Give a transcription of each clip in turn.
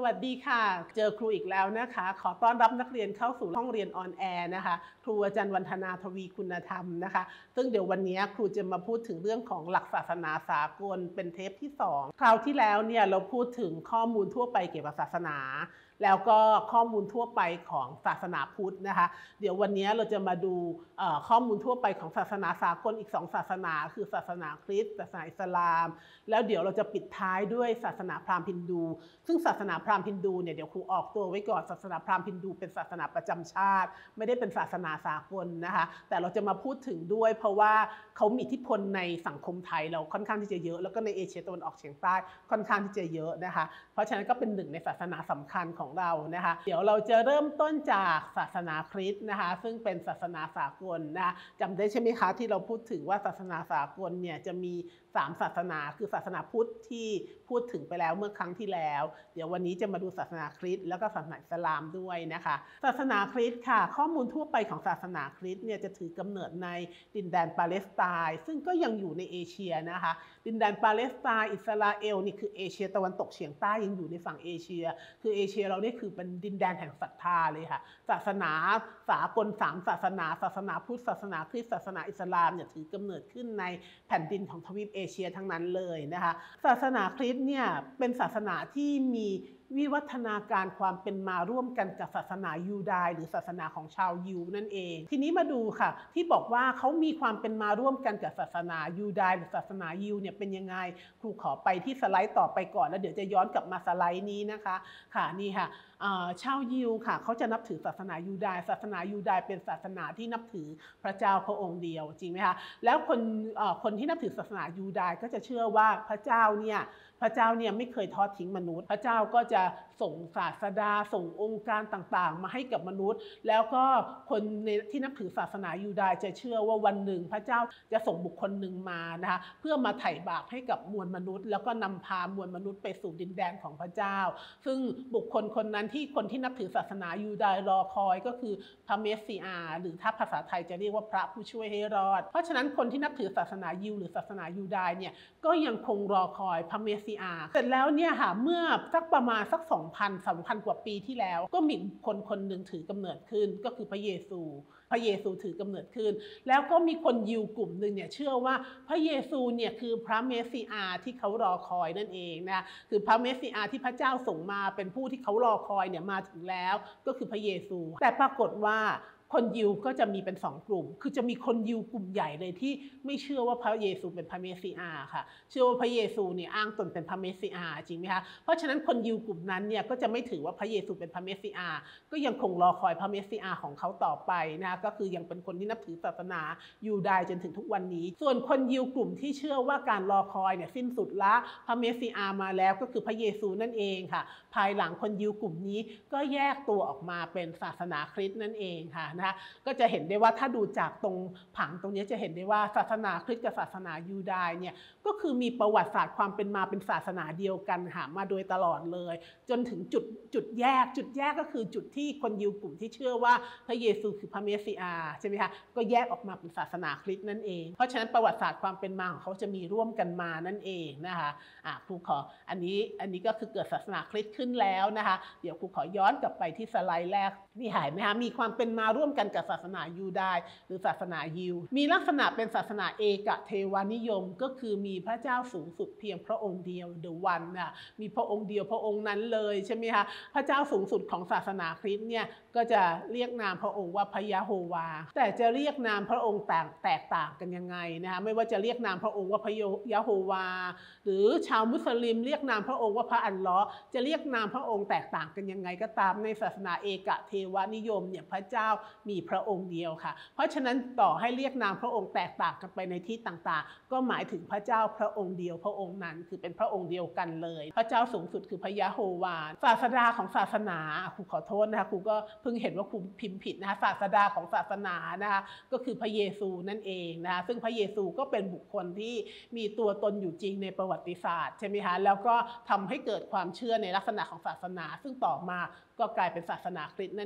วัสดีค่ะเจอครูอีกแล้วนะคะขอต้อนรับนักเรียนเข้าสู่ห้องเรียนออนแอร์นะคะครูอาจารย์วรรณนาทวีคุณธรรมนะคะซึ่งเดี๋ยววันนี้ครูจะมาพูดถึงเรื่องของหลักศาสนาสากลเป็นเทปที่2คราวที่แล้วเนี่ยเราพูดถึงข้อมูลทั่วไปเกี่ยวกับศาสนาแล้วก็ข้อมูลทั่วไปของศาสนาพุทธนะคะเดี๋ยววันนี้เราจะมาดูข้อมูลทั่วไปของศาสนาสากลอีก2ศาสนาคือศาสนาคริสต์ศาสนาอิสลามแล้วเดี๋ยวเราจะปิดท้ายด้วยศาสนาพราหมณ์ฮินดูซึ่งศาสนาพราหมณ์ฮินดูเนี่ยเดี๋ยวครูออกตัวไว้ก่อนศาสนาพราหมณ์ฮินดูเป็นศาสนาประจำชาติไม่ได้เป็นศาสนาสากลนะคะแต่เราจะมาพูดถึงด้วยเพราะว่าเขามีอิทธิพลในสังคมไทยเราค่อนข้างที่จะเยอะแล้วก็ในเอเชียตะวันออกเฉียงใต้ค่อนข้างที่จะเยอะนะคะเพราะฉะนั้นก็เป็นหนึ่งในศาสนาสำคัญของเรานะคะเดี๋ยวเราจะเริ่มต้นจากศาสนาคริสต์นะคะซึ่งเป็นศาสนาสากลนะคะจำได้ใช่ไหมคะที่เราพูดถึงว่าศาสนาสากลเนี่ยจะมี3ศาสนาคือศาสนาพุทธที่พูดถึงไปแล้วเมื่อครั้งที่แล้วเดี๋ยววันนี้จะมาดูศาสนาคริสต์แล้วก็ศาสนาอิสลามด้วยนะคะศาสนาคริสต์ค่ะข้อมูลทั่วไปของศาสนาคริสต์เนี่ยจะถือกำเนิดในดินแดนปาเลสไตน์ซึ่งก็ยังอยู่ในเอเชียนะคะดินแดนปาเลสไตน์อิสราเอลนี่คือเอเชียตะวันตกเฉียงใต้ยังอยู่ในฝั่งเอเชียคือเอเชียเราเนี่ยคือเป็นดินแดนแห่งศรัทธาเลยค่ะศาสนาสากล3ศาสนาพุทธศาสนาคริสต์ศาสนาอิสลามเนี่ยถือกำเนิดขึ้นในแผ่นดินของทวีปเอเชียทั้งนั้นเลยนะคะศาสนาคริสต์เนี่ยเป็นศาสนาที่มีวิวัฒนาการความเป็นมาร่วมกันกับศาสนายูดาห์หรือศาสนาของชาวยิวนั่นเองทีนี้มาดูค่ะที่บอกว่าเขามีความเป็นมาร่วมกันกับศาสนายูดาห์หรือศาสนายิวเนี่ยเป็นยังไงครูขอไปที่สไลด์ต่อไปก่อนแล้วเดี๋ยวจะย้อนกลับมาสไลด์นี้นะคะค่ะนี่ค่ะชาวยิวค่ะเขาจะนับถือศาสนายูดาห์ศาสนายูดาห์เป็นศาสนาที่นับถือพระเจ้าพระองค์เดียวจริงไหมคะแล้วคนที่นับถือศาสนายูดาห์ก็จะเชื่อว่าพระเจ้าเนี่ยไม่เคยทอดทิ้งมนุษย์พระเจ้าก็จะส่งศาสดาส่งองค์การต่างๆมาให้กับมนุษย์แล้วก็คนที่นับถือศาสนายูดาห์จะเชื่อว่าวันหนึ่งพระเจ้าจะส่งบุคคลหนึ่งมานะคะเพื่อมาไถ่บาปให้กับมวลมนุษย์แล้วก็นำพามวลมนุษย์ไปสู่ดินแดนของพระเจ้าซึ่งบุคคลคนนั้นที่คนที่นับถือศาสนายูดาห์รอคอยก็คือพระเมสสิอาหรือถ้าภาษาไทยจะเรียกว่าพระผู้ช่วยให้รอดเพราะฉะนั้นคนที่นับถือศาสนายิวหรือศาสนายูดาห์เนี่ยก็ยังคงรอคอยพระเมสสิอาเสร็จแล้วเนี่ยค่ะเมื่อสักประมาณสัก2,000 กว่าปีที่แล้วก็มีคนหนึ่งถือกำเนิดขึ้นก็คือพระเยซูถือกำเนิดขึ้นแล้วก็มีคนยิวกลุ่มหนึ่งเนี่ยเชื่อว่าพระเยซูเนี่ยคือพระเมสสิอาที่เขารอคอยนั่นเองนะคือพระเมสสิอาที่พระเจ้าส่งมาเป็นผู้ที่เขารอคอยเนี่ยมาถึงแล้วก็คือพระเยซูแต่ปรากฏว่าคนยิวก็จะมีเป็น2กลุ่มคือจะมีคนยิวกลุ่มใหญ่เลยที่ไม่เชื่อว่าพระเยซูเป็นพระเมสสิอาค่ะเชื่อว่าพระเยซูเนี่ยอ้างตนเป็นพระเมสสิอาจริงไหมคะเพราะฉะนั้นคนยิวกลุ่มนั้นเนี่ยก็จะไม่ถือว่าพระเยซูเป็นพระเมสสิอาก็ยังคงรอคอยพระเมสสิอาของเขาต่อไปนะก็คือยังเป็นคนที่นับถือศาสนายูดาห์จนถึงทุกวันนี้ส่วนคนยิวกลุ่มที่เชื่อว่าการรอคอยเนี่ยสิ้นสุดละพระเมสสิอามาแล้วก็คือพระเยซูนั่นเองค่ะภายหลังคนยิวกลุ่มนี้ก็แยกตัวออกมาเป็นศาสนาคริสต์นั่นเองค่ะนะคะก็จะเห็นได้ว่าถ้าดูจากตรงผังตรงนี้จะเห็นได้ว่าศาสนาคริสต์กับศาสนายูดาห์เนี่ยก็คือมีประวัติศาสตร์ความเป็นมาเป็นศาสนาเดียวกันค่ะมาโดยตลอดเลยจนถึงจุดแยกก็คือจุดที่คนยิวกลุ่มที่เชื่อว่าพระเยซูคือพระเมสสิอาใช่ไหมคะก็แยกออกมาเป็นศาสนาคริสต์นั่นเองเพราะฉะนั้นประวัติศาสตร์ความเป็นมาของเขาจะมีร่วมกันมานั่นเองนะคะครูขออันนี้ก็คือเกิดศาสนาคริสต์ขึ้นแล้วนะคะเดี๋ยวครูขอย้อนกลับไปที่สไลด์แรกนี่หายไหมคะมีความเป็นมาร่วมกันกับศาสนายูดาห์หรือศาสนายิวมีลักษณะเป็นศาสนาเอกเทวานิยมก็คือมีพระเจ้าสูงสุดเพียงพระองค์เดียว The One น่ะมีพระองค์เดียวพระองค์นั้นเลยใช่ไหมคะพระเจ้าสูงสุดของศาสนาคริสต์เนี่ยก็จะเรียกนามพระองค์ว่าพระยะโฮวาแต่จะเรียกนามพระองค์แตกต่างกันยังไงนะคะไม่ว่าจะเรียกนามพระองค์ว่าพระยะโฮวาหรือชาวมุสลิมเรียกนามพระองค์ว่าพระอัลเลาะห์จะเรียกนามพระองค์แตกต่างกันยังไงก็ตามในศาสนาเอกเทวานิยมเนี่ยพระเจ้ามีพระองค์เดียวค่ะเพราะฉะนั้นต่อให้เรียกนามพระองค์แตกต่างกันไปในที่ต่างๆก็หมายถึงพระเจ้าพระองค์เดียวพระองค์นั้นคือเป็นพระองค์เดียวกันเลยพระเจ้าสูงสุดคือพระยะโฮวาศาสดาของศาสนาครูขอโทษนะคะครูก็เพิ่งเห็นว่าครูพิมพ์ผิดนะคะศาสดาของศาสนานะคะก็คือพระเยซูนั่นเองนะคะซึ่งพระเยซูก็เป็นบุคคลที่มีตัวตนอยู่จริงในประวัติศาสตร์ใช่ไหมคะแล้วก็ทำให้เกิดความเชื่อในลักษณะของศาสนาซึ่งต่อมาก็กลายเป็นศาสนาคริสต์นั่น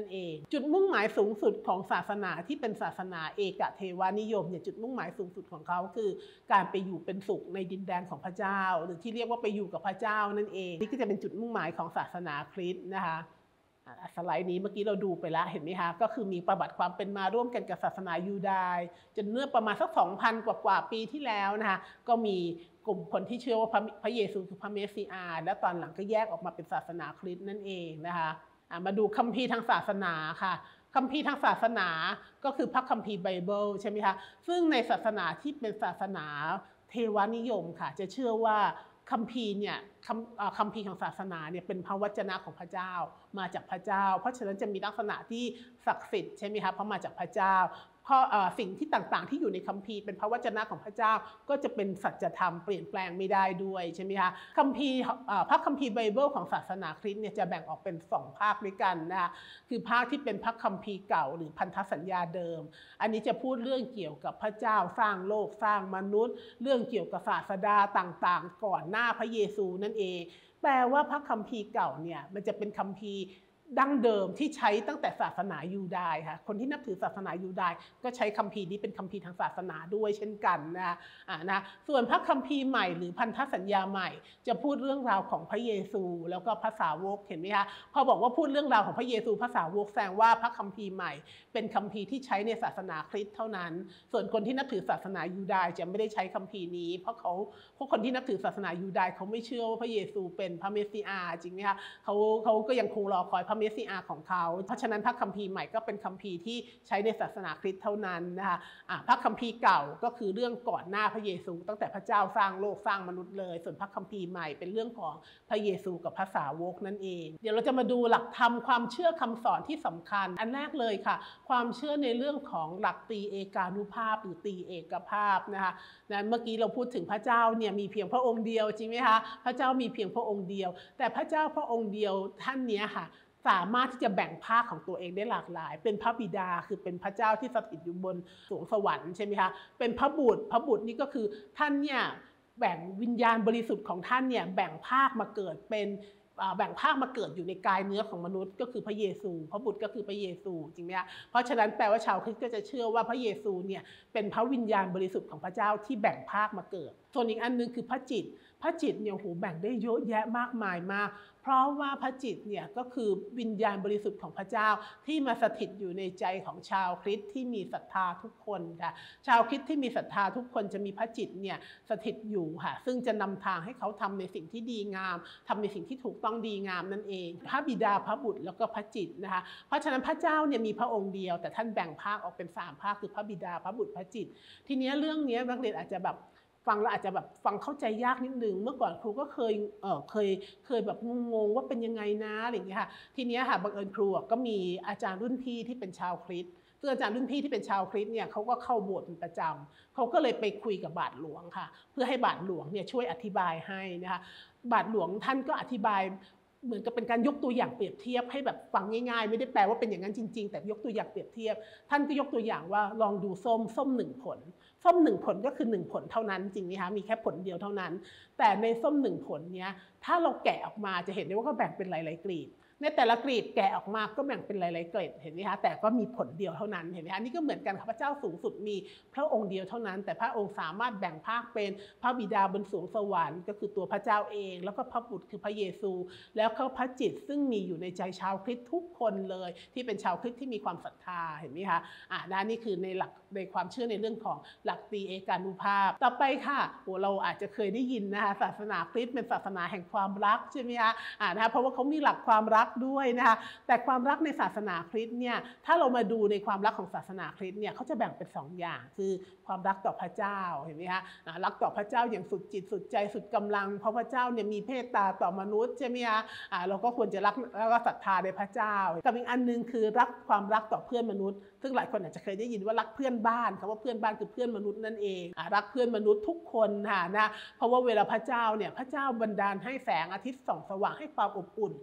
นเองจุดมุ่งหมายสูงสุดของศาสนาที่เป็นศาสนาเอกเทวานิยมเนี่ยจุดมุ่งหมายสูงสุดของเขาคือการไปอยู่เป็นสุขในดินแดนของพระเจ้าหรือที่เรียกว่าไปอยู่กับพระเจ้านั่นเองนี่ก็จะเป็นจุดมุ่งหมายของศาสนาคริสต์นะคะสไลด์นี้เมื่อกี้เราดูไปแล้วเห็นไหมคะก็คือมีประวัติความเป็นมาร่วมกันกับศาสนายูดาห์จนเมื่อประมาณสัก 2,000 กว่าปีที่แล้วนะคะก็มีกลุ่มคนที่เชื่อว่าพระเยซูคือพระเมสสิอาห์และตอนหลังก็แยกออกมาเป็นศาสนาคริสต์นั่นเองนะคะมาดูคัมภีร์ทางศาสนาค่ะคัมภีร์ทางศาสนาก็คือพระคัมภีร์ไบเบิลใช่ไหมคะซึ่งในศาสนาที่เป็นศาสนาเทวานิยมค่ะจะเชื่อว่าคัมภีร์เนี่ยคัมภีร์ของศาสนาเนี่ยเป็นพระวจนะของพระเจ้ามาจากพระเจ้าเพราะฉะนั้นจะมีลักษณะที่ศักดิ์สิทธิ์ใช่ไหมคะเพราะมาจากพระเจ้าเพราะสิ่งที่ต่างๆที่อยู่ในคัมภีร์เป็นพระวจนะของพระเจ้าก็จะเป็นสัจธรรมเปลี่ยนแปลงไม่ได้ด้วยใช่ไหมคะคัมภีร์พระคัมภีร์ไบเบิลของศาสนาคริสต์เนี่ยจะแบ่งออกเป็น2ภาคด้วยกันนะคะคือภาคที่เป็นพระคัมภีร์เก่าหรือพันธสัญญาเดิมอันนี้จะพูดเรื่องเกี่ยวกับพระเจ้าสร้างโลกสร้างมนุษย์เรื่องเกี่ยวกับศาสดาต่างๆก่อนหน้าพระเยซูนั่นเองแปลว่าพระคัมภีร์เก่าเนี่ยมันจะเป็นคัมภีร์ดั้งเดิมที่ใช้ตั้งแต่ศาสนายูดาห์ค่ะคนที่นับถือศาสนายูดาห์ก็ใช้คัมภีร์นี้เป็นคัมภีร์ทางศาสนาด้วยเช่นกันนะส่วนพระคัมภีร์ใหม่หรือพันธสัญญาใหม่จะพูดเรื่องราวของพระเยซูแล้วก็พระสาวกเห็นไหมคะพอบอกว่าพูดเรื่องราวของพระเยซูพระสาวกแสดงว่าพระคัมภีร์ใหม่เป็นคัมภีร์ที่ใช้ในศาสนาคริสต์เท่านั้นส่วนคนที่นับถือศาสนายูดาห์จะไม่ได้ใช้คัมภีร์นี้เพราะคนที่นับถือศาสนายูดาห์เขาไม่เชื่อว่าพระเยซูเป็นพระเมสสิอาห์จริงไหมคะเขาก็ยังคงรอคอยพระเมสสิอาห์ของเขาเพราะฉะนั้นพระคัมภีร์ใหม่ก็เป็นคัมภีร์ที่ใช้ในศาสนาคริสต์เท่านั้นนะคะพระคัมภีร์เก่าก็คือเรื่องก่อนหน้าพระเยซูตั้งแต่พระเจ้าสร้างโลกสร้างมนุษย์เลยส่วนพระคัมภีร์ใหม่เป็นเรื่องของพระเยซูกับพระสาวกนั่นเองเดี๋ยวเราจะมาดูหลักธรรมความเชื่อคำสอนที่สำคัญอันแรกเลยค่ะความเชื่อในเรื่องของหลักตรีเอกานุภาพหรือตรีเอกภาพนะคะเมื่อกี้เราพูดถึงพระเจ้าเนี่ยมีเพียงพระองค์เดียวจริงไหมคะพระเจ้ามีเพียงพระองค์เดียวแต่พระเจ้าพระองค์เดียวท่านเนี้ยค่ะสามารถที่จะแบ่งภาคของตัวเองได้หลากหลายเป็นพระบิดาคือเป็นพระเจ้าที่สถิตอยู่บนสวงสวรรค์ใช่ไหมคะเป็นพระบุตรนี่ก็คือท่านเนี่ยแบ่งวิญญาณบริสุทธิ์ของท่านเนี่ยแบ่งภาคมาเกิดเป็นแบ่งภาคมาเกิดอยู่ในกายเนื้อของมนุษย์ก็คือพระเยซูพระบุตรก็คือพระเยซูจริงไหมคะเพราะฉะนั้นแปลว่าชาวคริสต์ก็จะเชื่อว่าพระเยซูเนี่ยเป็นพระวิญญาณบริสุทธิ์ของพระเจ้าที่แบ่งภาคมาเกิดส่วนอีกอันนึงคือพระจิตเนี่ยโหแบ่งได้เยอะแยะมากมายมากเพราะว่าพระจิตเนี่ยก็คือวิญญาณบริสุทธิ์ของพระเจ้าที่มาสถิตอยู่ในใจของชาวคริสต์ที่มีศรัทธาทุกคนค่ะชาวคริสต์ที่มีศรัทธาทุกคนจะมีพระจิตเนี่ยสถิตอยู่ค่ะซึ่งจะนำทางให้เขาทำในสิ่งที่ดีงามทำในสิ่งที่ถูกต้องดีงามนั่นเองพระบิดาพระบุตรแล้วก็พระจิตนะคะเพราะฉะนั้นพระเจ้าเนี่ยมีพระองค์เดียวแต่ท่านแบ่งภาคออกเป็น3ภาคคือพระบิดาพระบุตรพระจิตทีนี้เรื่องนี้นักเรียนอาจจะแบบฟังแล้วอาจจะแบบฟังเข้าใจยากนิดนึงเมื่อก่อนครูก็เคยแบบงงว่าเป็นยังไงนะอะไรอย่างเงี้ยค่ะทีนี้ค่ะบังเอิญครูก็มีอาจารย์รุ่นพี่ที่เป็นชาวคริสต์ซึ่งอาจารย์รุ่นพี่ที่เป็นชาวคริสต์เนี่ยเขาก็เข้าโบสถ์เป็นประจำเขาก็เลยไปคุยกับบาทหลวงค่ะเพื่อให้บาทหลวงเนี่ยช่วยอธิบายให้นะคะบาทหลวงท่านก็อธิบายเหมือนกับเป็นการยกตัวอย่างเปรียบเทียบให้แบบฟังง่ายๆไม่ได้แปลว่าเป็นอย่างนั้นจริงๆแต่ยกตัวอย่างเปรียบเทียบท่านก็ยกตัวอย่างว่าลองดูส้ม1 ผลส้ม1 ผลก็คือ1 ผลเท่านั้นจริงไหมคะมีแค่ผลเดียวเท่านั้นแต่ในส้ม1 ผลเนี้ยถ้าเราแกะออกมาจะเห็นได้ว่าก็แบ่งเป็นหลายๆกลีบในแต่ละกลีบแกะออกมาก็แบ่งเป็นหลายๆเกล็ดเห็นไหมคะแต่ก็มีผลเดียวเท่านั้นเห็นไหมคะนี่ก็เหมือนกันค่ะพระเจ้าสูงสุดมีพระองค์เดียวเท่านั้นแต่พระองค์สามารถแบ่งภาคเป็นพระบิดาบนสวงสวรรค์ก็คือตัวพระเจ้าเองแล้วก็พระบุตรคือพระเยซูแล้วก็พระจิตซึ่งมีอยู่ในใจชาวคริสต์ทุกคนเลยที่เป็นชาวคริสต์ที่มีความศรัทธาเห็นไหมคะนี่คือในหลักในความเชื่อในเรื่องของหลักตรีเอกานุภาพต่อไปค่ะเราอาจจะเคยได้ยินนะคะศาสนาคริสต์เป็นศาสนาแห่งความรักใช่ไหมคะนะคะเพราะว่าเขามีหลักความรักด้วยนะคะแต่ความรักในศาสนาคริสต์เนี่ยถ้าเรามาดูในความรักของศาสนาคริสต์เนี่ยเขาจะแบ่งเป็น2 อย่างคือความรักต่อพระเจ้าเห็นไหมคะรักต่อพระเจ้าอย่างสุดจิตสุดใจสุดกำลังเพราะพระเจ้าเนี่ยมีเมตตาต่อมนุษย์ใช่ไหมคะเราก็ควรจะรักแล้วก็ศรัทธาในพระเจ้ากับอีกอันนึงคือความรักต่อเพื่อนมนุษย์ซึ่งหลายคนอาจจะเคยได้ยินว่ารักเพื่อนบ้านคำว่าเพื่อนบ้านคือเพื่อนมนุษย์นั่นเองรักเพื่อนมนุษย์ทุกคนค่ะนะเพราะว่าเวลาพระเจ้าบันดาลให้แสงอาทิตย์ส่องสว่างให้ความอบอุ่น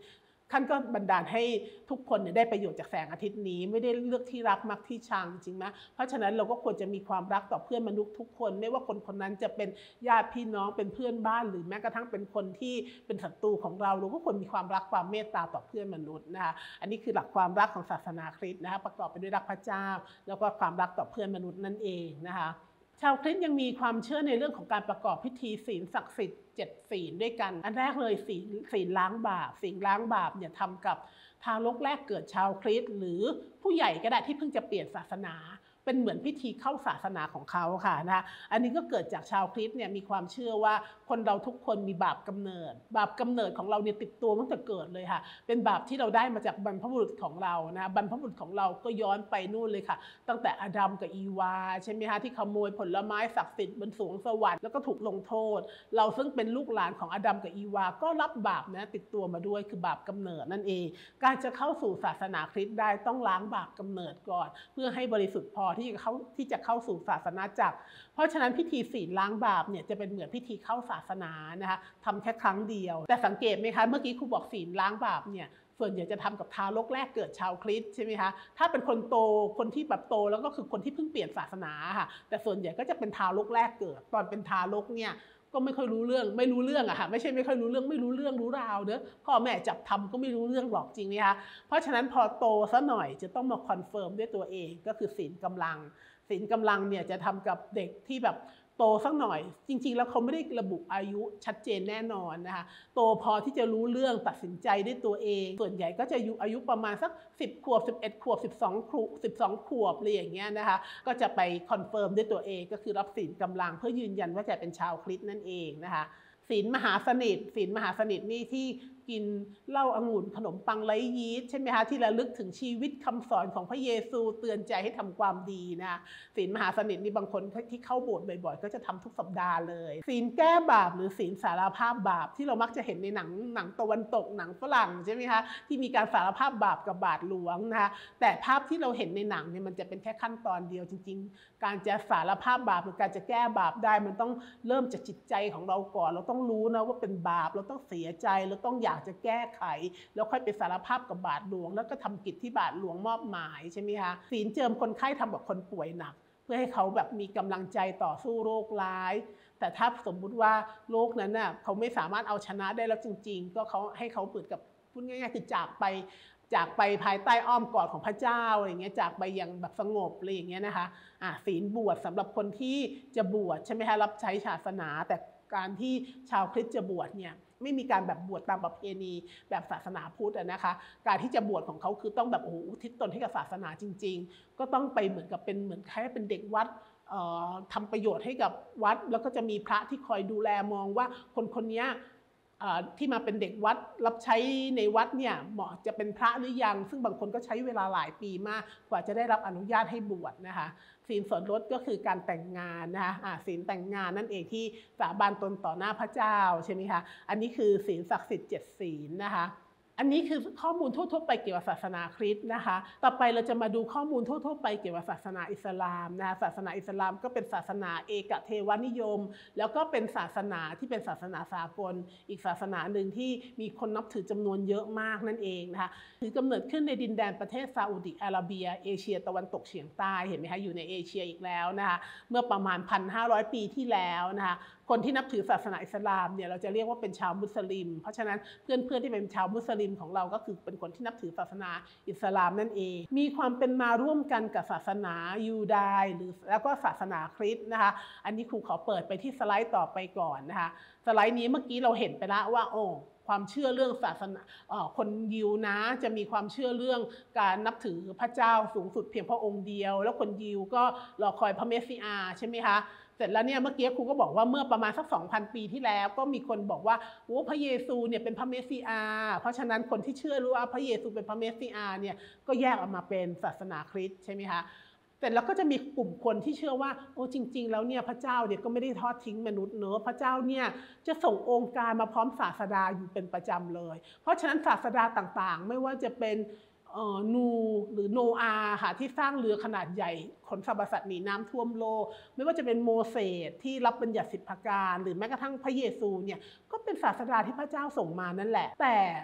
ท่านก็บันดาลให้ทุกคนได้ประโยชน์จากแสงอาทิตย์นี้ไม่ได้เลือกที่รักมักที่ชังจริงไหมเพราะฉะนั้นเราก็ควรจะมีความรักต่อเพื่อนมนุษย์ทุกคนไม่ว่าคนคนนั้นจะเป็นญาติพี่น้องเป็นเพื่อนบ้านหรือแม้กระทั่งเป็นคนที่เป็นศัตรูของเราก็ควรมีความรักความเมตตาต่อเพื่อนมนุษย์นะคะอันนี้คือหลักความรักของศาสนาคริสต์นะคะประกอบไปด้วยรักพระเจ้าแล้วก็ความรักต่อเพื่อนมนุษย์นั่นเองนะคะชาวคริสต์ยังมีความเชื่อในเรื่องของการประกอบพิธีศีลศักดิ์สิทธิ์7 ศีลด้วยกันอันแรกเลยศีลล้างบาปศีลล้างบาปเนี่ยทำกับทารกแรกเกิดชาวคริสต์หรือผู้ใหญ่ก็ได้ที่เพิ่งจะเปลี่ยนศาสนาเป็นเหมือนพิธีเข้าศาสนาของเขาค่ะนะอันนี้ก็เกิดจากชาวคริสต์เนี่ยมีความเชื่อว่าคนเราทุกคนมีบาปกำเนิดของเราเนี่ยติดตัวตั้งแต่เกิดเลยค่ะเป็นบาปที่เราได้มาจากบรรพบุรุษของเรานะบรรพบุรุษของเราก็ย้อนไปนู่นเลยค่ะตั้งแต่อาดัมกับอีวาใช่ไหมคะที่ขโมยผลไม้ศักดิ์สิทธิ์บนสวงสวรรค์แล้วก็ถูกลงโทษเราซึ่งเป็นลูกหลานของอาดัมกับอีวาก็รับบาปนะติดตัวมาด้วยคือบาปกำเนิดนั่นเองการจะเข้าสู่ศาสนาคริสต์ได้ต้องล้างบาปกำเนิดก่อนเพื่อให้บริสุทธิ์พอที่จะเข้าสู่ศาสนาจักรเพราะฉะนั้นพิธีศีลล้างบาปเนี่ยจะเป็นเหมือนพิธีเข้าศาสนานะคะทำแค่ครั้งเดียวแต่สังเกตไหมคะเมื่อกี้ครูบอกศีลล้างบาปเนี่ยส่วนใหญ่จะทำกับทารกแรกเกิดชาวคริสต์ใช่ไหมคะถ้าเป็นคนโตคนที่แบบโตแล้วก็คือคนที่เพิ่งเปลี่ยนศาสนาค่ะแต่ส่วนใหญ่ก็จะเป็นทารกแรกเกิดตอนเป็นทารกเนี่ยก็ไม่ค่อยรู้เรื่องอะค่ะไม่ใช่ไม่ค่อยรู้เรื่องรู้ราวเนอะพ่อแม่จับทำก็ไม่รู้เรื่องหรอกจริงไหมคะเพราะฉะนั้นพอโตซะหน่อยจะต้องมาคอนเฟิร์มด้วยตัวเองก็คือศีลกำลังเนี่ยจะทำกับเด็กที่แบบโตสักหน่อยจริงๆแล้วเขาไม่ได้ระบุอายุชัดเจนแน่นอนนะคะโตพอที่จะรู้เรื่องตัดสินใจด้วยตัวเองส่วนใหญ่ก็จะอายุประมาณสัก10 ขวบ11 ขวบ12 ขวบอะไรอย่างเงี้ยนะคะก็จะไปคอนเฟิร์มด้วยตัวเองก็คือรับศีลกำลังเพื่อยืนยันว่าจะเป็นชาวคริสต์นั่นเองนะคะศีลมหาสนิทนี่ที่กินเหล้าองุ่นขนมปังไร้ยีสต์ใช่ไหมคะที่ระลึกถึงชีวิตคำสอนของพระเยซูเตือนใจให้ทำความดีนะศีลมหาสนิทนี่บางคนที่เข้าโบสถ์บ่อยๆก็จะทำทุกสัปดาห์เลยศีลแก้บาปหรือศีลสารภาพบาปที่เรามักจะเห็นในหนังตะวันตกหนังฝรั่งใช่ไหมคะที่มีการสารภาพบาปกับบาทหลวงนะคะแต่ภาพที่เราเห็นในหนังเนี่ยมันจะเป็นแค่ขั้นตอนเดียวจริงๆการจะสารภาพบาปหรือการจะแก้บาปได้มันต้องเริ่มจากจิตใจของเราก่อนเราต้องรู้นะว่าเป็นบาปเราต้องเสียใจเราต้องอยากจะแก้ไขแล้วค่อยไปสารภาพกับบาทหลวงแล้วก็ทำกิจที่บาทหลวงมอบหมายใช่ไหมคะศีลเจิมคนไข้ทำกับคนป่วยหนักเพื่อให้เขาแบบมีกำลังใจต่อสู้โรคร้ายแต่ถ้าสมมุติว่าโรคนั้นน่ะเขาไม่สามารถเอาชนะได้แล้วจริงๆก็เขาให้เขาเปิดกับพูดง่ายๆคือจากไปภายใต้อ้อมกอดของพระเจ้าอะไรอย่างเงี้ยจากไปอย่างแบบสงบอะไรอย่างเงี้ยนะคะศีลบวชสำหรับคนที่จะบวชใช่ไหมคะรับใช้ศาสนาแต่การที่ชาวคริสต์จะบวชเนี่ยไม่มีการแบบบวชตามประเพณีแบบศาสนาพุทธนะคะการที่จะบวชของเขาคือต้องแบบโอ้โหอุทิศตนให้กับศาสนาจริงๆก็ต้องไปเหมือนกับเป็นเหมือนคล้ายเป็นเด็กวัดทำประโยชน์ให้กับวัดแล้วก็จะมีพระที่คอยดูแลมองว่าคนนี้ที่มาเป็นเด็กวัดรับใช้ในวัดเนี่ยเหมาะจะเป็นพระหรือยังซึ่งบางคนก็ใช้เวลาหลายปีมากกว่าจะได้รับอนุญาตให้บวชนะคะศีลสมรสก็คือการแต่งงานนะคะศีลแต่งงานนั่นเองที่สาบานตนต่อหน้าพระเจ้าใช่ไหมคะอันนี้คือศีลศักดิ์สิทธิ์7 ศีลนะคะอันนี้คือข้อมูลทั่วๆไปเกี่ยวกับศาสนาคริสต์นะคะต่อไปเราจะมาดูข้อมูลทั่วๆไปเกี่ยวกับศาสนาอิสลามนะคะศาสนาอิสลามก็เป็นศาสนาเอกเทวนิยมแล้วก็เป็นศาสนาที่เป็นศาสนาสากลอีกศาสนาหนึ่งที่มีคนนับถือจำนวนเยอะมากนั่นเองนะคะถือกำเนิดขึ้นในดินแดนประเทศซาอุดิอาระเบียเอเชียตะวันตกเฉียงใต้เห็นไหมคะอยู่ในเอเชียอีกแล้วนะคะเมื่อประมาณ 1,500 ปีที่แล้วนะคะคนที่นับถือศาสนาอิสลามเนี่ยเราจะเรียกว่าเป็นชาวมุสลิมเพราะฉะนั้นเพื่อนๆที่เป็นชาวมุสลิมของเราก็คือเป็นคนที่นับถือศาสนาอิสลามนั่นเองมีความเป็นมาร่วมกันกับศาสนายูดายแล้วก็ศาสนาคริสต์นะคะอันนี้ครูขอเปิดไปที่สไลด์ต่อไปก่อนนะคะสไลด์นี้เมื่อกี้เราเห็นไปแล้วว่าความเชื่อเรื่องศาสนาคนยิวนะจะมีความเชื่อเรื่องการนับถือพระเจ้าสูงสุดเพียงพระองค์เดียวแล้วคนยิวก็รอคอยพระเมสสิอาใช่ไหมคะเสร็จแล้วเนี่ยเมื่อกี้ครูก็บอกว่าเมื่อประมาณสัก 2,000 ปีที่แล้วก็มีคนบอกว่าโอ้พระเยซูเนี่ยเป็นพระเมสสิอาเพราะฉะนั้นคนที่เชื่อรู้ว่าพระเยซูเป็นพระเมสสิอาเนี่ยก็แยกออกมาเป็นศาสนาคริสต์ใช่ไหมคะแต่แล้วก็จะมีกลุ่มคนที่เชื่อว่าโอ้จริงๆแล้วเนี่ยพระเจ้าเนี่ยก็ไม่ได้ทอดทิ้งมนุษย์เนอะพระเจ้าเนี่ยจะส่งองค์การมาพร้อมศาสดาอยู่เป็นประจำเลยเพราะฉะนั้นศาสดาต่างๆไม่ว่าจะเป็นนูหรือโนอาค่ะที่สร้างเรือขนาดใหญ่ขนสรรพสัตว์หนีน้ำท่วมโลกไม่ว่าจะเป็นโมเสสที่รับบัญญัติ10 ประการหรือแม้กระทั่งพระเยซูเนี่ยก็เป็นศาสดาที่พระเจ้าส่งมานั่นแหละแต่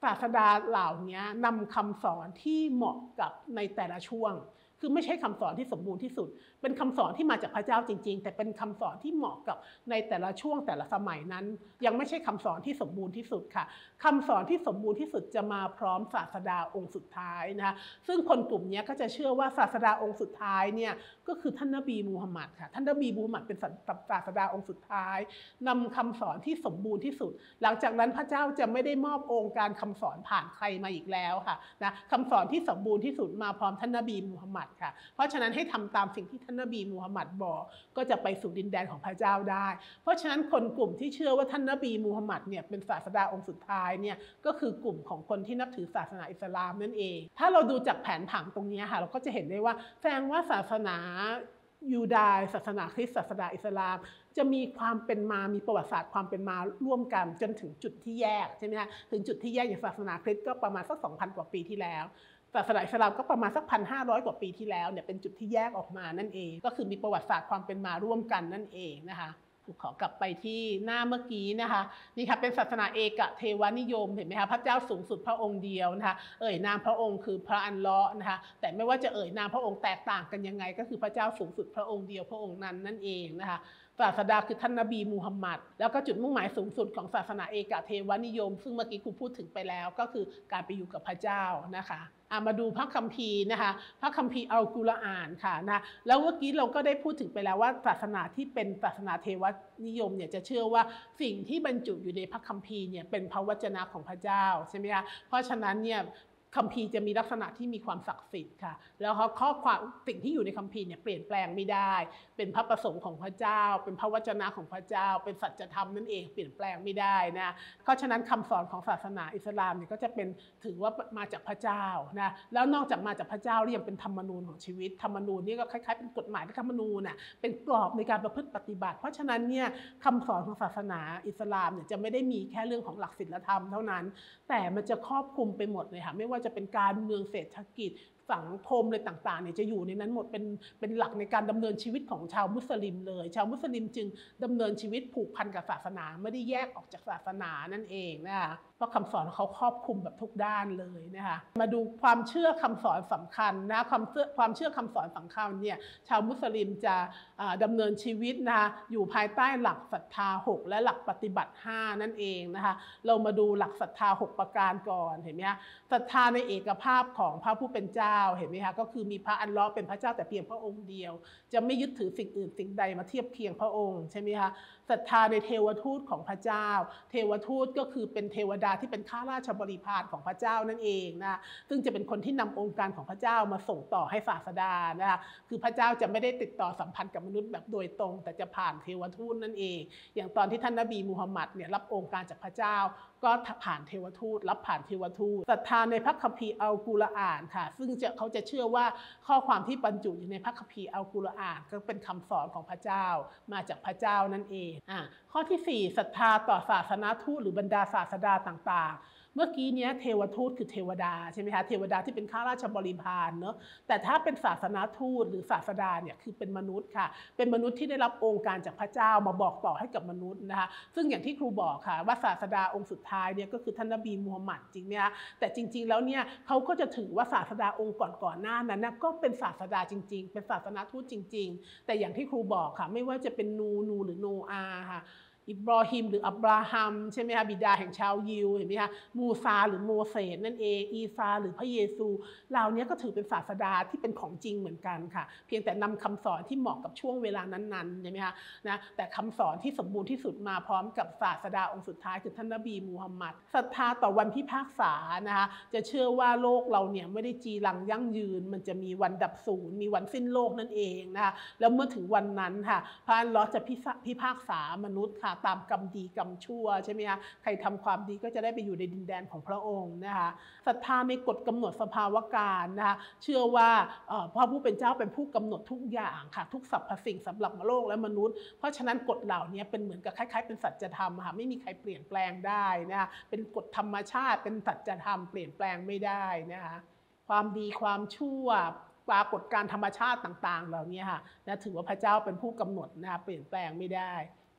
ศาสดาเหล่านี้นำคำสอนที่เหมาะกับในแต่ละช่วงคือไม่ใช่คำสอนที่สมบูรณ์ที่สุดเป็นคำสอนที่มาจากพระเจ้าจริงๆแต่เป็นคำสอนที่เหมาะกับในแต่ละช่วงแต่ละสมัยนั้นยังไม่ใช่คำสอนที่สมบูรณ์ที่สุดค่ะคำสอนที่สมบูรณ์ที่สุดจะมาพร้อมศาสดาองค์สุดท้ายนะคะซึ่งคนกลุ่มนี้ก็จะเชื่อว่าศาสดาองค์สุดท้ายเนี่ยก็คือท่านนบีมูฮัมหมัดค่ะท่านนบีมูฮัมหมัดเป็นศาสดาองค์สุดท้ายนำคำสอนที่สมบูรณ์ที่สุดหลังจากนั้นพระเจ้าจะไม่ได้มอบองค์การคำสอนผ่านใครมาอีกแล้วค่ะนะคำสอนที่สมบูรณ์ที่สุดมาพร้อมท่านนบีมูฮัมหมัดค่ะเพราะฉะนั้นให้ทำตามสิ่งที่ท่านนบีมูฮัมหมัดบอกก็จะไปสู่ดินแดนของพระเจ้าได้เพราะฉะนั้นคนกลุ่มที่เชื่อว่าท่านนบีมูฮัมหมัดเนี่ยเป็นศาสดาองค์สุดท้ายเนี่ยก็คือกลุ่มของคนที่นับถือศาสนาอิสลามนั่นเองถ้าเราดูจากแผนผังตรงนี้ค่ะเราก็จะเห็นได้ว่าแสดงว่าศาสนายูดาห์ศาสนาคริสต์ศาสนาอิสลามจะมีความเป็นมามีประวัติศาสตร์ความเป็นมาร่วมกันจนถึงจุดที่แยกใช่ไหมคะถึงจุดที่แยกอย่างศาสนาคริสต์ก็ประมาณสัก 2,000 กว่าปีที่แล้วศาสนาอิสลามก็ประมาณสัก 1,500 กว่าปีที่แล้วเนี่ยเป็นจุดที่แยกออกมานั่นเองก็คือมีประวัติศาสตร์ความเป็นมาร่วมกันนั่นเองนะคะขอกลับไปที่หน้าเมื่อกี้นะคะนี่ค่ะเป็นศาสนาเอกเทวานิยมเห็นไหมคะพระเจ้าสูงสุดพระองค์เดียวนะคะนามพระองค์คือพระอัลเลาะห์นะคะแต่ไม่ว่าจะนามพระองค์แตกต่างกันยังไงก็คือพระเจ้าสูงสุดพระองค์เดียวพระองค์นั้นนั่นเองนะคะศาสดาคือท่านนบีมูฮัมหมัดแล้วก็จุดมุ่งหมายสูงสุดของศาสนาเอกเทวานิยมซึ่งเมื่อกี้ครูพูดถึงไปแล้วก็คือการไปอยู่กับพระเจ้านะคะมาดูพระคัมภีร์นะคะพระคัมภีร์อัลกุรอานค่ะนะแล้วเมื่อกี้เราก็ได้พูดถึงไปแล้วว่าศาสนาที่เป็นศาสนาเทวนิยมเนี่ยจะเชื่อว่าสิ่งที่บรรจุอยู่ในพระคัมภีร์เนี่ยเป็นพระวจนะของพระเจ้าใช่ไหมคะเพราะฉะนั้นเนี่ยคัมภีร์จะมีลักษณะที่มีความศักดิ์สิทธิ์ค่ะแล้วข้อความสิ่งที่อยู่ในคัมภีร์เนี่ยเปลี่ยนแปลงไม่ได้เป็นพระประสงค์ของพระเจ้าเป็นพระวจนะของพระเจ้าเป็นสัจธรรมนั่นเองเปลี่ยนแปลงไม่ได้นะเพราะฉะนั้นคำสอนของศาสนาอิสลามเนี่ยก็จะเป็นถือว่ามาจากพระเจ้านะแล้วนอกจากมาจากพระเจ้ายังเป็นธรรมนูญของชีวิตธรรมนูญนี่ก็คล้ายๆเป็นกฎหมายธรรมนูญน่ะเป็นกรอบในการประพฤติปฏิบัติเพราะฉะนั้นเนี่ยคำสอนของศาสนาอิสลามเนี่ยจะไม่ได้มีแค่เรื่องของหลักศีลธรรมเท่านั้นแต่มันจะครอบคลุมไปหมดเลยค่ะไม่ว่าจะเป็นการเมืองเศรษฐกิจสังคมอะไรต่างๆเนี่ยจะอยู่ในนั้นหมดเป็นหลักในการดำเนินชีวิตของชาวมุสลิมเลยชาวมุสลิมจึงดำเนินชีวิตผูกพันกับศาสนาไม่ได้แยกออกจากศาสนานั่นเองนะคะเพราะคำสอนเขาครอบคลุมแบบทุกด้านเลยนะคะมาดูความเชื่อคำสอนสำคัญนะความเชื่อคำสอนสำคัญเนี่ยชาวมุสลิมจะดำเนินชีวิตนะคะอยู่ภายใต้หลักศรัทธา6และหลักปฏิบัติ5นั่นเองนะคะเรามาดูหลักศรัทธา6ประการก่อนเห็นไหมคะศรัทธาในเอกภาพของพระผู้เป็นเจ้าเห็นไหมคะก็คือมีพระอัลเลาะห์เป็นพระเจ้าแต่เพียงพระองค์เดียวจะไม่ยึดถือสิ่งอื่นสิ่งใดมาเทียบเคียงพระองค์ใช่ไหมคะศรัทธาในเทวทูตของพระเจ้าเทวทูตก็คือเป็นเทวดาที่เป็นข้าราชบริพารของพระเจ้านั่นเองนะซึ่งจะเป็นคนที่นำองค์การของพระเจ้ามาส่งต่อให้ศาสดานะคะคือพระเจ้าจะไม่ได้ติดต่อสัมพันธ์กับมนุษย์แบบโดยตรงแต่จะผ่านเทวทูตนั่นเองอย่างตอนที่ท่านนบีมูฮัมหมัดเนี่ยรับองค์การจากพระเจ้าก็ผ่านเทวทูตรับผ่านเทวทูตศรัทธาในพระคัมภีร์อัลกุรอานค่ะซึ่งเขาจะเชื่อว่าข้อความที่บรรจุอยู่ในพระคัมภีร์อัลกุรอานก็เป็นคำสอนของพระเจ้ามาจากพระเจ้านั่นเองข้อที่4ศรัทธาต่อศาสนาทูตหรือบรรดาศาสดาต่างๆเมื่อกี้เนี้ยเทวทูตคือเทวดาใช่ไหมคะเทวดาที่เป็นข้าราชบริพารเนอะแต่ถ้าเป็นศาสนาทูตหรือศาสดาเนี่ยคือเป็นมนุษย์ค่ะเป็นมนุษย์ที่ได้รับองค์การจากพระเจ้ามาบอกต่อให้กับมนุษย์นะคะซึ่งอย่างที่ครูบอกค่ะว่าศาสดาองค์สุดท้ายเนี่ยก็คือท่านนบีมูฮัมหมัดจริงไหมคะแต่จริงๆแล้วเนี่ยเขาก็จะถือว่าศาสดาองค์ก่อนหน้านั้นนะก็เป็นศาสดาจริงๆเป็นศาสนาทูตจริงๆแต่อย่างที่ครูบอกค่ะไม่ว่าจะเป็นนูหรือโนอาห์ค่ะอิบรอฮิมหรืออับราฮัมใช่ไหมคะบิดาแห่งชาวยิวเห็นไหมคะมูซาหรือโมเสสนั่นเองอีซาหรือพระเยซูเหล่านี้ก็ถือเป็นศาสดาที่เป็นของจริงเหมือนกันค่ะเพียงแต่นำคำสอนที่เหมาะกับช่วงเวลานั้นๆใช่ไหมคะนะแต่คำสอนที่สมบูรณ์ที่สุดมาพร้อมกับศาสดาองค์สุดท้ายคือท่านนบีมูฮัมหมัดศรัทธาต่อวันพิพากษานะคะจะเชื่อว่าโลกเราเนี่ยไม่ได้จีรังยั่งยืนมันจะมีวันดับสูญมีวันสิ้นโลกนั่นเองนะคะแล้วเมื่อถึงวันนั้นค่ะพระอัลเลาะห์จะพิพากษามนุษย์ค่ะตามกรรมดีกรรมชั่วใช่ไหมคะใครทำความดีก็จะได้ไปอยู่ในดินแดนของพระองค์นะคะศรัทธาในกฎกำหนดสภาวะการนะคะเชื่อว่าพระผู้เป็นเจ้าเป็นผู้กำหนดทุกอย่างค่ะทุกสรรพสิ่งสำหรับโลกและมนุษย์เพราะฉะนั้นกฎเหล่านี้เป็นเหมือนกับคล้ายๆเป็นสัจธรรมค่ะไม่มีใครเปลี่ยนแปลงได้นะคะเป็นกฎธรรมชาติเป็นสัจธรรมเปลี่ยนแปลงไม่ได้นะคะความดีความชั่วปรากฏการธรรมชาติต่างๆเหล่านี้ค่ะนะถือว่าพระเจ้าเป็นผู้กำหนดนะคะเปลี่ยนแปลงไม่ได้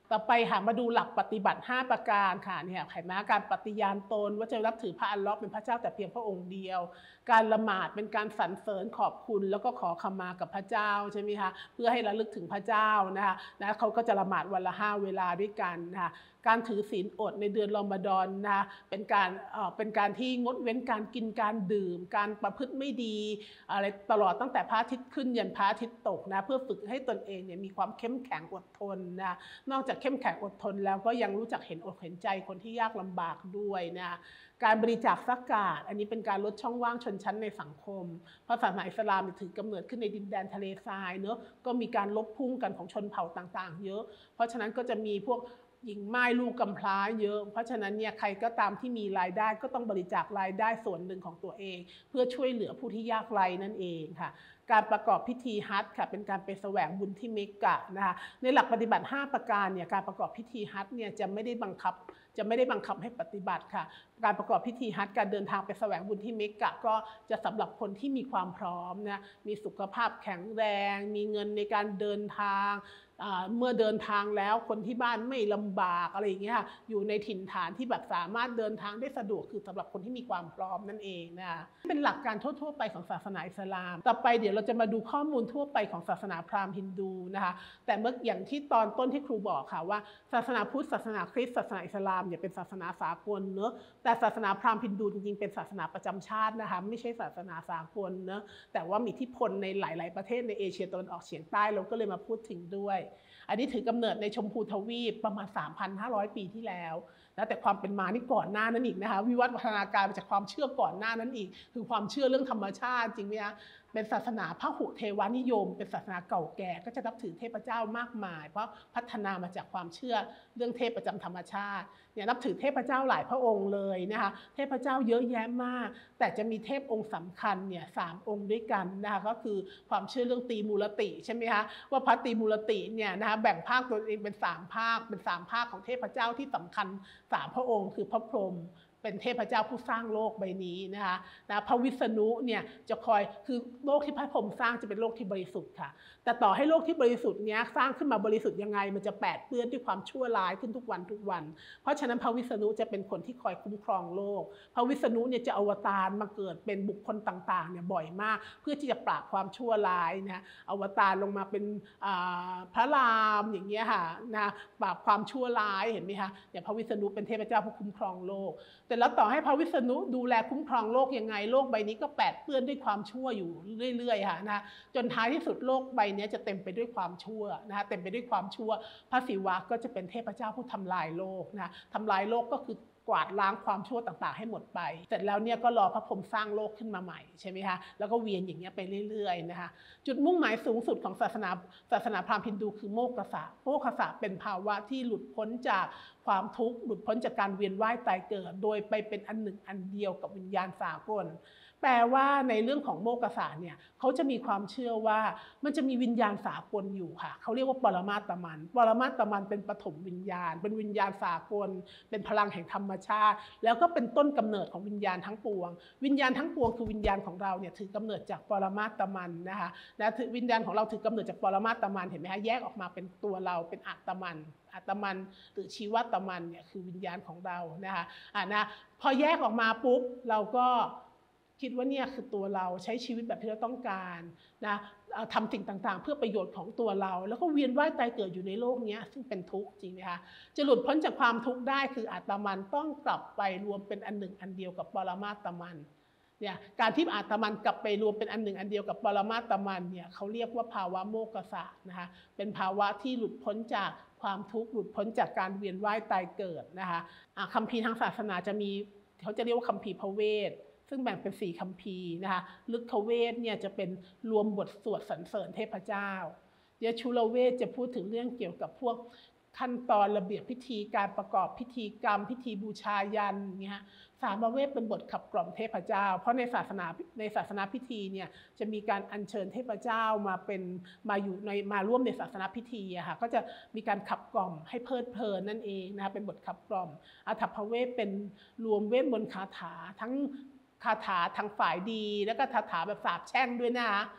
ต่อไปค่ะมาดูหลักปฏิบัติ5ประการค่ะเนี่ยไขม้าการปฏิญาณตนว่าจะรับถือพระอัลเลาะห์เป็นพระเจ้าแต่เพียงพระองค์เดียวการละหมาดเป็นการสรรเสริญขอบคุณแล้วก็ขอขมากับพระเจ้าใช่ไหมคะเพื่อให้ระลึกถึงพระเจ้านะคะเขาก็จะละหมาดวันละ5 เวลาด้วยกันนะคะการถือศีลอดในเดือนรอมฎอนนะคะเป็นการที่งดเว้นการกินการดื่มการประพฤติไม่ดีอะไรตลอดตั้งแต่พระอาทิตย์ขึ้นยันพระอาทิตย์ตกนะเพื่อฝึกให้ตนเองเนี่ยมีความเข้มแข็งอดทนนะนอกจากเข้มแข็งอดทนแล้วก็ยังรู้จักเห็นอกเห็นใจคนที่ยากลำบากด้วยนะการบริจาคซักกาตอันนี้เป็นการลดช่องว่างชนชั้นในสังคมเพราะศาสนาอิสลามถือกำเนิดขึ้นในดินแดนทะเลทรายเนอะก็มีการลบพุ่งกันของชนเผ่าต่างๆเยอะเพราะฉะนั้นก็จะมีพวกหญิงม่ายลูกกำพร้าเยอะเพราะฉะนั้นเนี่ยใครก็ตามที่มีรายได้ก็ต้องบริจาครายได้ส่วนหนึ่งของตัวเองเพื่อช่วยเหลือผู้ที่ยากไร้นั่นเองค่ะการประกอบพิธีฮัจญ์ค่ะเป็นการไปแสวงบุญที่เมกกะนะคะในหลักปฏิบัติ5ประการเนี่ยการประกอบพิธีฮัจญ์เนี่ยจะไม่ได้บังคับให้ปฏิบัติค่ะการประกอบพิธีฮัจญ์การเดินทางไปแสวงบุญที่เมกกะก็จะสำหรับคนที่มีความพร้อมนะมีสุขภาพแข็งแรงมีเงินในการเดินทางเมื่อเดินทางแล้วคนที่บ้านไม่ลำบากอะไรอย่างเงี้ยอยู่ในถิ่นฐานที่แบบสามารถเดินทางได้สะดวกคือสำหรับคนที่มีความพร้อมนั่นเองนะเป็นหลักการทั่วๆไปของศาสนาอิสลามต่อไปเดี๋ยวเราจะมาดูข้อมูลทั่วไปของศาสนาพราหมณ์ฮินดูนะคะแต่เมื่ออย่างที่ตอนต้นที่ครูบอกค่ะว่าศาสนาพุทธศาสนาคริสต์ศาสนาอิสลามเนี่ยเป็นศาสนาสากลเนอะแต่ศาสนาพราหมณ์ฮินดูจริงๆเป็นศาสนาประจำชาตินะคะไม่ใช่ศาสนาสากลเนอะแต่ว่ามีอิทธิพลในหลายๆประเทศในเอเชียตะวันออกเฉียงใต้เราก็เลยมาพูดถึงด้วยอันนี้ถือกำเนิดในชมพูทวีปประมาณ 3,500 ปีที่แล้วนะแต่ความเป็นมานี่ก่อนหน้านั้นอีกนะคะวิวัฒนาการมาจากความเชื่อก่อนหน้านั้นอีกคือความเชื่อเรื่องธรรมชาติจริงไหมคะเป็นศาสนาพหุเทวานิยมเป็นศาสนาเก่าแก่ก็จะนับถือเทพเจ้ามากมายเพราะพัฒนามาจากความเชื่อเรื่องเทพประจำธรรมชาติเนี่ยนับถือเทพเจ้าหลายพระองค์เลยนะคะเทพเจ้าเยอะแยะมากแต่จะมีเทพองค์สำคัญเนี่ย3 องค์ด้วยกันนะคะก็คือความเชื่อเรื่องตีมูลติใช่ไหมคะว่าพระตีมูลติเนี่ยนะคะแบ่งภาคตัวเองเป็น3 ภาคเป็น3 ภาคของเทพเจ้าที่สำคัญ3 พระองค์คือพระพรหมเป็นเทพเจ้าผู้สร้างโลกใบนี้นะคะพระวิษณุเนี่ยจะคอยคือโลกที่พระพรหมสร้างจะเป็นโลกที่บริสุทธิ์ค่ะแต่ต่อให้โลกที่บริสุทธิ์เนี้ยสร้างขึ้นมาบริสุทธิ์ยังไงมันจะแปดเปื้อนด้วยความชั่วร้ายขึ้นทุกวันเพราะฉะนั้นพระวิษณุจะเป็นคนที่คอยคุ้มครองโลกพระวิษณุเนี่ยจะอวตารมาเกิดเป็นบุคคลต่างๆเนี่ยบ่อยมากเพื่อที่จะปราบความชั่วร้ายนะอวตารลงมาเป็นพระรามอย่างเงี้ยค่ะนะปราบความชั่วร้ายเห็นไหมคะเนี่ยพระวิษณุเป็นเทพเจ้าผู้คุ้มครองโลกแต่แล้วต่อให้พระวิษณุดูแลคุ้มครองโลกยังไงโลกใบนี้ก็แปดเปื้อนด้วยความชั่วอยู่เรื่อยๆค่ะนะจนท้ายที่สุดโลกใบนี้จะเต็มไปด้วยความชั่วนะคะเต็มไปด้วยความชั่วพระศิวะก็จะเป็นเทพเจ้าผู้ทำลายโลกนะทำลายโลกก็คือกวาดล้างความชั่วต่างๆให้หมดไปเสร็จแล้วเนี่ยก็รอพระพรหมสร้างโลกขึ้นมาใหม่ใช่ไหมคะแล้วก็เวียนอย่างเงี้ยไปเรื่อยๆนะคะจุดมุ่งหมายสูงสุดของศาสนาพราหมณ์ฮินดูคือโมกขสะโมกขสะเป็นภาวะที่หลุดพ้นจากความทุกข์หลุดพ้นจากการเวียนว่ายตายเกิดโดยไปเป็นอันหนึ่งอันเดียวกับวิญญาณสากลแปลว่าในเรื่องของโมกขสะเนี่ยเขาจะมีความเชื่อว่ามันจะมีวิญญาณสากลอยู่ค่ะเขาเรียกว่าปรมาตมันเป็นปฐมวิญญาณเป็นวิญญาณสากลเป็นพลังแห่งธรรมชาติแล้วก็เป็นต้นกำเนิดของวิญญาณทั้งปวงวิญญาณทั้งปวงคือวิญญาณของเราเนี่ยถือกำเนิดจากปรมาตมันนะคะและวิญญาณของเราถือกำเนิดจากปรมาตมันเห็นไหมคะแยกออกมาเป็นตัวเราเป็นอัตมันหรือชีวตมันเนี่ยคือวิญญาณของเรานะคะพอแยกออกมาปุ๊บเราก็คิดว่าเนี่ยคือตัวเราใช้ชีวิตแบบที่เราต้องการนะทำสิ่งต่างๆเพื่อประโยชน์ของตัวเราแล้วก็เวียนว่ายตายเกิดอยู่ในโลกนี้ซึ่งเป็นทุกข์จริงไหมคะจะหลุดพ้นจากความทุกข์ได้คืออัตมันต้องกลับไปรวมเป็นอันหนึ่งอันเดียวกับปรมาตมันเนี่ยการที่อัตมันกลับไปรวมเป็นอันหนึ่งอันเดียวกับปรมาตมันเนี่ยเขาเรียกว่าภาวะโมกขสะนะคะเป็นภาวะที่หลุดพ้นจากความทุกข์หลุดพ้นจากการเวียนว่ายตายเกิดนะคะคัมภีร์ทางศาสนาจะมีเขาจะเรียกว่าคัมภีร์พระเวทซึ่งแบ่งเป็น4 คัมภีร์นะคะลึกขเวทเนี่ยจะเป็นรวมบทสวดสรรเสริญเทพเจ้ายชุลเวทจะพูดถึงเรื่องเกี่ยวกับพวกขั้นตอนระเบียบพิธีการประกอบพิธีกรรมพิธีบูชายันเนี่ยสามเวทเป็นบทขับกล่อมเทพเจ้าเพราะในศาสนาพิธีเนี่ยจะมีการอัญเชิญเทพเจ้ามาร่วมในศาสนาพิธีอะค่ะก็จะมีการขับกล่อมให้เพลิดเพลินนั่นเองนะคะเป็นบทขับกล่อมอทัพพเวทเป็นรวมเวทมนต์คาถาทั้งคาถาทางฝ่ายดีแล้วก็คาถาแบบสาปแช่งด้วยนะคะ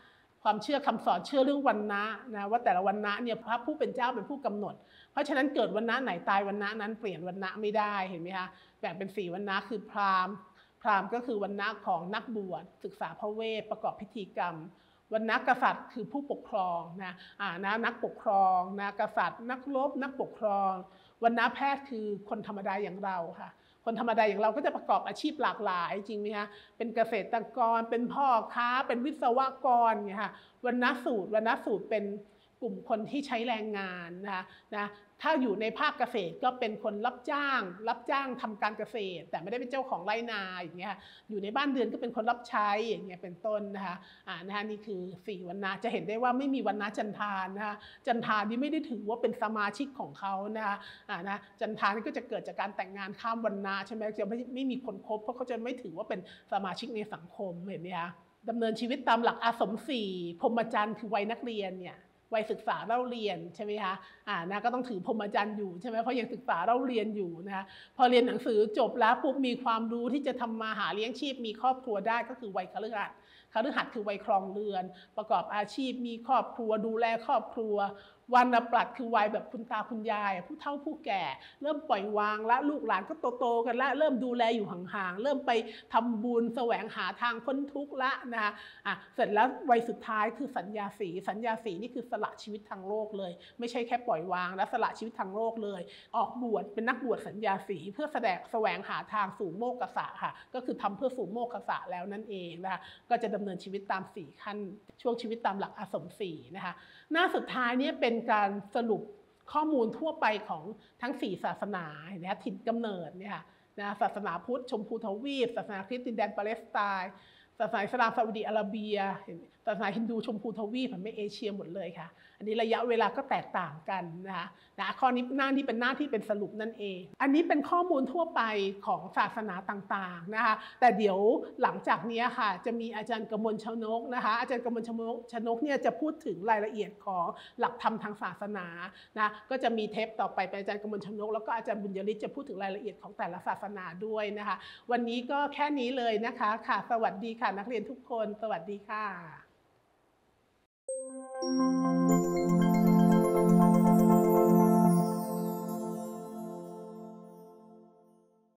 ความเชื่อคำสอนเชื่อเรื่องวรรณะนะว่าแต่ละวรรณะเนี่ยพระผู้เป็นเจ้าเป็นผู้กำหนดเพราะฉะนั้นเกิดวรรณะไหนตายวรรณะนั้นเปลี่ยนวรรณะไม่ได้เห็นไหมคะแบ่งเป็น4วรรณะคือพราหมณ์ก็คือวรรณะของนักบวชศึกษาพระเวทประกอบพิธีกรรมวรรณะกษัตริย์คือผู้ปกครองนะนักปกครองนะกษัตริย์นักรบนักปกครองวรรณะแพทย์คือคนธรรมดาอย่างเราค่ะคนธรรมดาอย่างเราก็จะประกอบอาชีพหลากหลายจริงไหมคะเป็นเกษตรกรเป็นพ่อค้าเป็นวิศวกรเนี่ยค่ะวรรณสูตรเป็นกลุ่มคนที่ใช้แรงงานนะถ้าอยู่ในภาคเกษตรก็เป็นคนรับจ้างทำการเกษตรแต่ไม่ได้เป็นเจ้าของไร่นาอย่างเงี้ยอยู่ในบ้านเรือนก็เป็นคนรับใช้อย่างเงี้ยเป็นต้นนะคะนี่คือ4วรรณะจะเห็นได้ว่าไม่มีวรรณะจันทานนะคะจันทานนี่ไม่ได้ถือว่าเป็นสมาชิกของเขานะคะจันทานนี่ก็จะเกิดจากการแต่งงานข้ามวรรณะใช่ไหมจะไม่มีคนคบเพราะเขาจะไม่ถือว่าเป็นสมาชิกในสังคมเห็นไหมคะดำเนินชีวิตตามหลักอาสม4พรหมจรรย์คือวัยนักเรียนเนี่ยวัยศึกษาเล่าเรียนใช่ไหมคะก็ต้องถือพรหมจรรย์อยู่ใช่ไหมเพราะยังศึกษาเล่าเรียนอยู่นะคะพอเรียนหนังสือจบแล้วปุ๊บมีความรู้ที่จะทำมาหาเลี้ยงชีพมีครอบครัวได้ก็คือวัยคฤหัสถ์คือวัยครองเรือนประกอบอาชีพมีครอบครัวดูแลครอบครัววรรณปรัชญ์คือวัยแบบคุณตาคุณยายผู้เฒ่าผู้แก่เริ่มปล่อยวางและลูกหลานก็โตกันแล้วเริ่มดูแลอยู่ห่างๆเริ่มไปทำบุญแสวงหาทางพ้นทุกข์ละนะคะเสร็จแล้ววัยสุดท้ายคือสัญญาสีนี่คือสละชีวิตทางโลกเลยไม่ใช่แค่ปล่อยวางและสละชีวิตทางโลกเลยออกบวชเป็นนักบวชสัญญาสีเพื่อแสวงหาทางสู่โมกขสะค่ะก็คือทำเพื่อสู่โมกขสะแล้วนั่นเองนะคะก็จะดำเนินชีวิตตาม4ขั้นช่วงชีวิตตามหลักอาสม4นะคะหน้าสุดท้ายเนี่ยเป็นการสรุปข้อมูลทั่วไปของทั้ง4ศาสนานะคะถิ่นกำเนิดเนี่ยค่ะศาสนาพุทธชมพูทวีปศาสนาคริสต์ดินแดนปาเลสไตน์ศาสนาอิสลามซาอุดิอาระเบียศาสนาฮินดูชมพูทวีปไม่เอเชียหมดเลยค่ะอันนี้ระยะเวลาก็แตกต่างกันนะคะข้อนี้หน้าที่เป็นสรุปนั่นเองอันนี้เป็นข้อมูลทั่วไปของศาสนาต่างๆนะคะแต่เดี๋ยวหลังจากนี้ค่ะจะมีอาจารย์กมลชนกนะคะอาจารย์กมลชนกเนี่ยจะพูดถึงรายละเอียดของหลักธรรมทางศาสนานะก็จะมีเทปต่อไปเป็นอาจารย์กมลชนกแล้วก็อาจารย์บุญยฤทธิ์จะพูดถึงรายละเอียดของแต่ละศาสนาด้วยนะคะวันนี้ก็แค่นี้เลยนะคะค่ะสวัสดีค่ะนักเรียนทุกคนสวัสดีค่ะ